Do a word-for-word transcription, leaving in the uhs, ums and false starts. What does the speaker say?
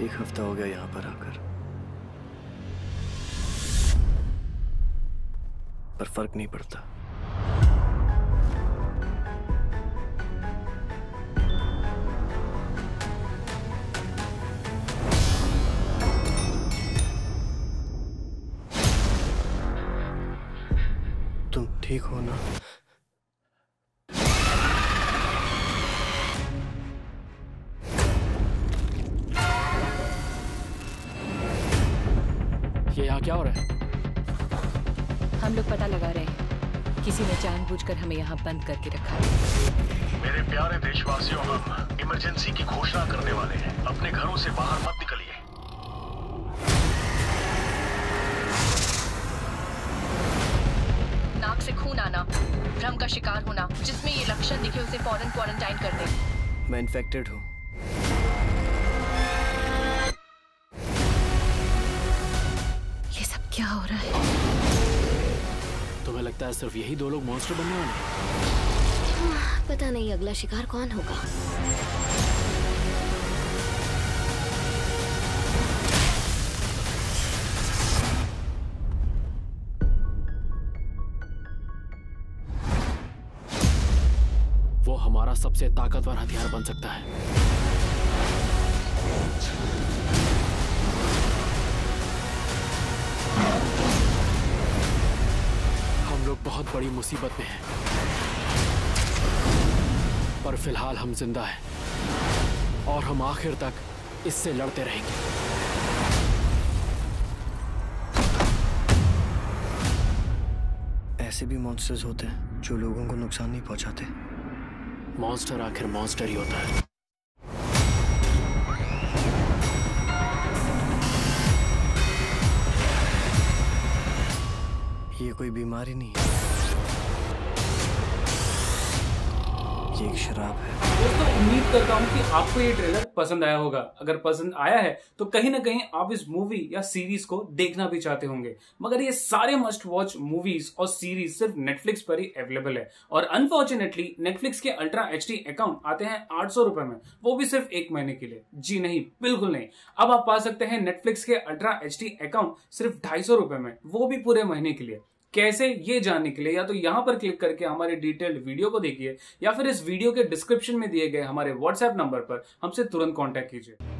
एक हफ्ता हो गया यहाँ पर आकर, पर फर्क नहीं पड़ता। तुम ठीक हो ना? ये यहाँ क्या हो रहा है? हम लोग पता लगा रहे हैं, किसी ने जानबूझकर हमें यहाँ बंद करके रखा है। मेरे प्यारे देशवासियों, हम इमरजेंसी की घोषणा करने वाले हैं। अपने घरों से बाहर मत निकलिए। नाक से खून आना, भ्रम का शिकार होना, जिसमें ये लक्षण दिखे उसे फौरन क्वारंटाइन कर दें। मैं इन्फेक्टेड हूँ। ये सब क्या हो रहा है? तुम्हें लगता है सिर्फ यही दो लोग मॉन्स्टर बनने वाले हैं? पता नहीं अगला शिकार कौन होगा। वो हमारा सबसे ताकतवर हथियार बन सकता है। हम लोग बहुत बड़ी मुसीबत में हैं, पर फिलहाल हम जिंदा हैं और हम आखिर तक इससे लड़ते रहेंगे। ऐसे भी मॉन्स्टर्स होते हैं जो लोगों को नुकसान नहीं पहुंचाते। मॉन्स्टर आखिर मॉन्स्टर ही होता है। ये कोई बीमारी नहीं है, ये एक शराब है। दोस्तों, उम्मीद करता हूँ कि आपको ये ट्रेलर पसंद आया होगा। अगर पसंद आया है तो कहीं ना कहीं आप इस मूवी या सीरीज को देखना भी चाहते होंगे। मगर ये सारे मस्ट वॉच मूवीज और सीरीज सिर्फ नेटफ्लिक्स पर ही अवेलेबल है, और अनफॉर्चुनेटली नेटफ्लिक्स के अल्ट्रा एच डी अकाउंट आते हैं आठ सौ रुपए में, वो भी सिर्फ एक महीने के लिए। जी नहीं, बिल्कुल नहीं। अब आप पा सकते हैं नेटफ्लिक्स के अल्ट्रा एच डी अकाउंट सिर्फ ढाई सौ रुपए में, वो भी पूरे महीने के लिए। कैसे, ये जानने के लिए या तो यहां पर क्लिक करके हमारे डिटेल्ड वीडियो को देखिए, या फिर इस वीडियो के डिस्क्रिप्शन में दिए गए हमारे व्हाट्सएप नंबर पर हमसे तुरंत कांटेक्ट कीजिए।